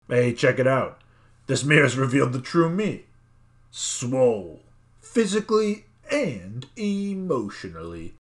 Hey, check it out. This mirror's revealed the true me. Swole. Physically and emotionally.